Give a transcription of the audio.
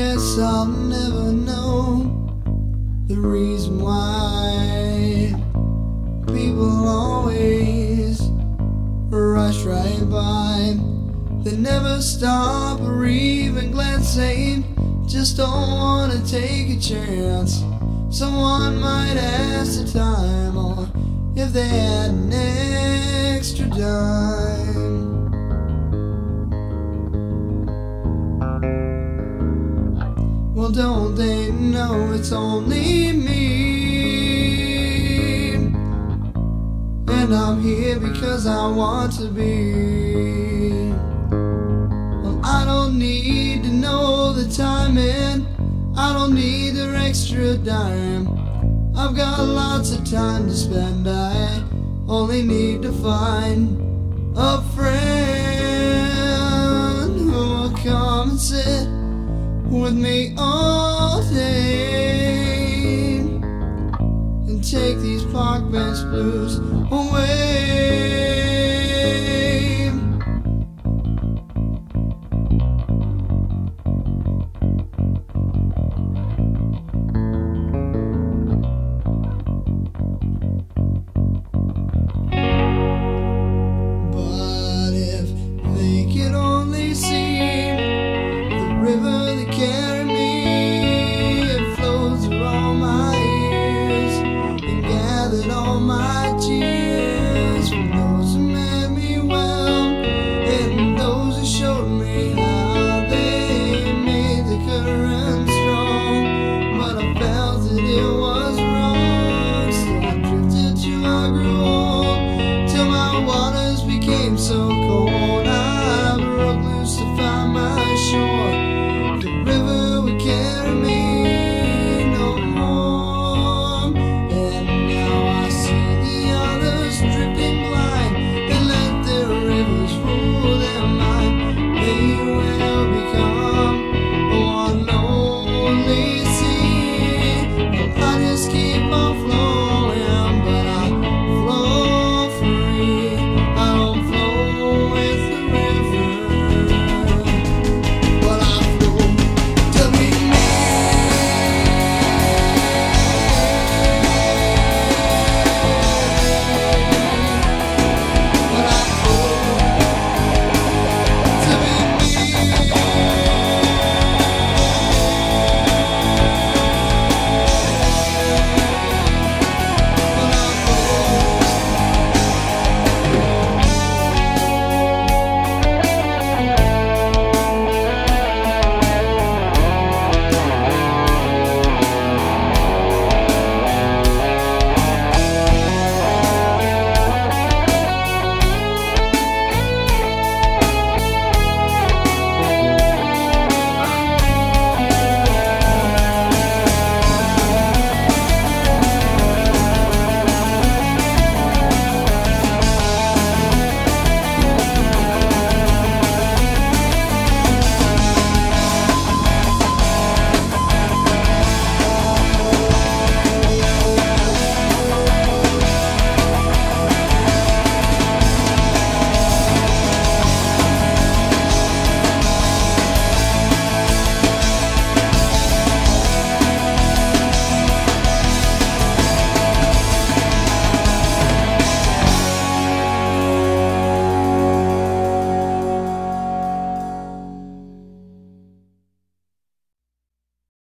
guess I'll never know the reason why people always rush right by. They never stop or even glance, saying just don't wanna take a chance. Someone might ask the time, or if they had an extra dime. Well, don't they know it's only me, and I'm here because I want to be. Well, I don't need to know the timing, I don't need their extra dime. I've got lots of time to spend, I only need to find a friend who will come and sit with me all day and take these park bench blues away.